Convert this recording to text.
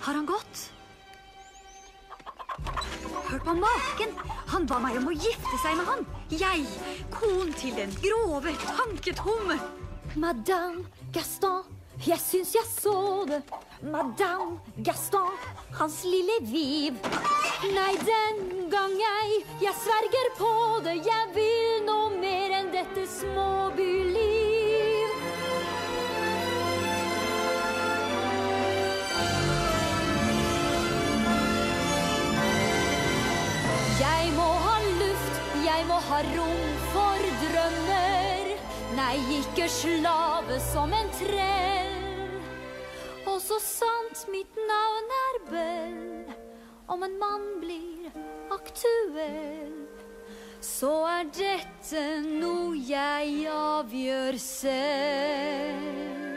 Har han gått? Hør på maken. Han ba meg om å gifte seg med han. Jeg, kon til den grove, tanketomme. Madame Gaston, jeg syns jeg så det. Madame Gaston, hans lille viv. Nei, den gang jeg sverger på det. Jeg vil noe mer enn dette småbyliv. Jeg må ha luft, jeg må ha rom for drømmer. Nei, ikke slave som en trell. Og så sant mitt navn er Bell, om en mann blir aktuell, så er dette noe jeg avgjør selv.